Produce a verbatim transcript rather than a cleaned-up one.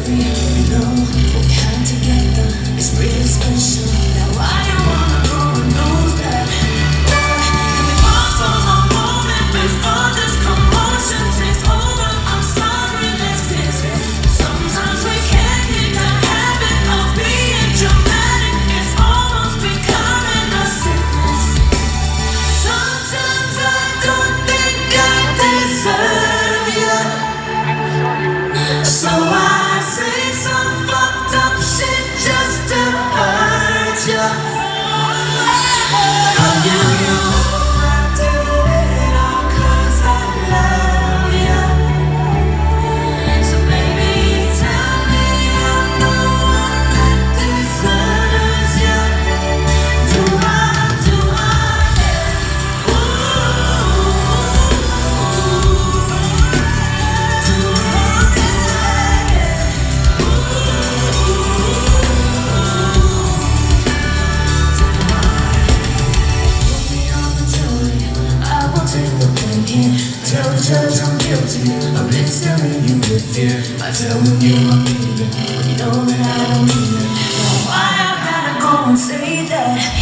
baby. You know what we had together is really special. Now why you wanna go and lose that? Boy, can we pause for a moment before this commotion takes over? I'm sorry, let's fix this. Sometimes we can't get the habit of being dramatic. It's almost becoming a sickness. Sometimes I don't think I deserve you, so I say some fucked up shit just to hurt you. But you know I do it all 'cause I love you. So baby, tell me I'm the one that deserves you. Do I, do I, ooh, do I won't take the blame here. Tell the judge I'm guilty of instilling you with fear. By telling you I'm leaving, you know that I don't mean it. Now why I gotta go and say that?